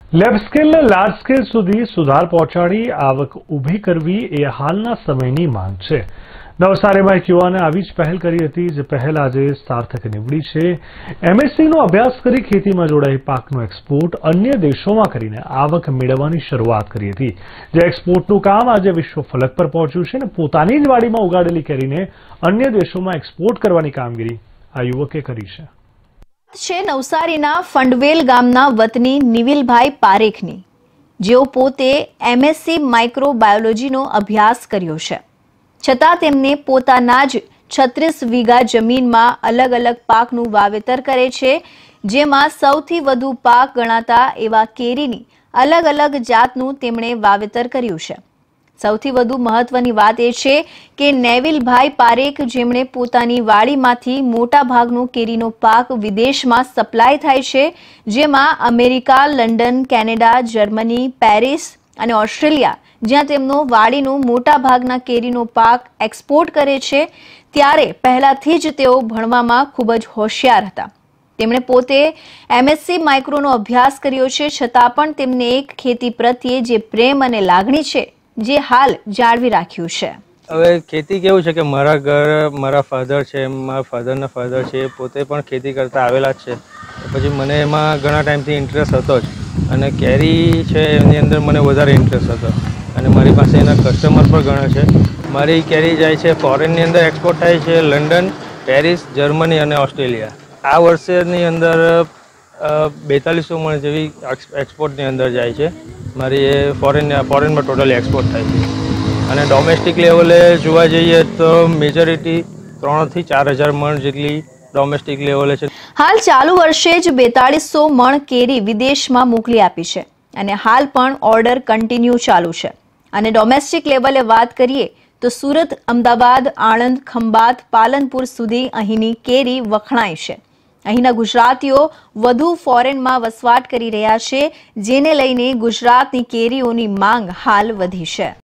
Lab scale ને large scale સુધી સુધાર પહોંચાડી આવક ઊભી કરવી એ હાલના સમયની માંગ છે। નવસારીમાં એક યુવાને આવી જ પહેલ કરી હતી, જે પહેલ આજે સાર્થક નીવડી છે। એમએસસીનો અભ્યાસ કરી ખેતીમાં જોડાઈ પાકનો એક્સપોર્ટ અન્ય દેશોમાં કરીને આવક મેળવવાની શરૂઆત કરી હતી, જે એક્સપોર્ટનું કામ આજે વિશ્વ ફલક પર પહોંચ્યું છે અને પોતાની જ વાડીમાં ઉગાડેલી કેરીને અન્ય દેશોમાં એક્સપોર્ટ કરવાની કામગીરી આ યુવકે કરી છે। નવસારીના ફંડવેલ ગામના વતની નિવિલભાઈ પારેખની, જેઓ પોતે એમએસસી માઇક્રોબાયોલોજીનો અભ્યાસ કર્યો છે, છતાં તેમને પોતાના જ 36 વીઘા જમીનમાં અલગ અલગ પાકનું વાવેતર કરે છે, જેમાં સૌથી વધુ પાક ગણાતા એવા કેરીની અલગ અલગ જાતનું તેમણે વાવેતર કર્યું છે। સૌથી વધુ મહત્વની વાત એ છે કે નેવિલભાઈ પારેખ, જેમણે પોતાની વાડીમાંથી મોટા ભાગનો કેરીનો પાક વિદેશમાં સપ્લાય થાય છે, જેમાં America, London, Canada, Germany, Paris અને ઓસ્ટ્રેલિયા, જ્યાં તેમનો વાડીનો મોટા ભાગના કેરીનો પાક એક્સપોર્ટ કરે છે, ત્યારે પહેલાથી જ તેઓ ભણવામાં ખૂબ જ હોશિયાર હતા। તેમણે પોતે એમએસસી માઇક્રોનો અભ્યાસ કર્યો છે, છતાં પણ તેમને એક ખેતી પ્રત્યે જે પ્રેમ અને લાગણી છે, જે હાલ જાળવી રાખ્યું છે। હવે ખેતી કેવું છે કે મારા ફાધર છે, મારા ફાધરના ફાધર છે, પોતે પણ ખેતી કરતા આવેલા જ છે, પછી મને એમાં ઘણા ટાઈમથી ઇન્ટરેસ્ટ હતો જ, અને કેરી છે એની અંદર મને વધારે ઇન્ટરેસ્ટ હતો, અને મારી પાસે એના કસ્ટમર પણ ઘણા છે। મારી કેરી જાય છે ફોરેનની અંદર એક્સપોર્ટ થાય છે, લંડન, પેરિસ, જર્મની અને ઓસ્ટ્રેલિયા। આ વર્ષની અંદર 4200 મણ જેવી એક્સપોર્ટની અંદર જાય છે મારી, એ ફોરેનમાં ટોટલી એક્સપોર્ટ થાય છે। અને ડોમેસ્ટિક લેવલે જોવા જઈએ તો મેજોરિટી 3 થી 4000 મણ જેટલી ડોમેસ્ટિક લેવલે છે। હાલ ચાલુ વર્ષે જ 4200 મણ કેરી વિદેશમાં મોકલી આપી છે, અને હાલ પણ ઓર્ડર કન્ટિન્યુ ચાલુ છે। અને ડોમેસ્ટિક લેવલે વાત કરીએ તો સુરત, અમદાવાદ, આણંદ, ખંભાત, પાલનપુર સુધી અહીંની કેરી વખણાય છે। અહીંના ગુજરાતીઓ વધુ ફોરેનમાં વસવાટ કરી રહ્યા છે, જેને લઈને ગુજરાતની કેરીઓની માંગ હાલ વધી છે।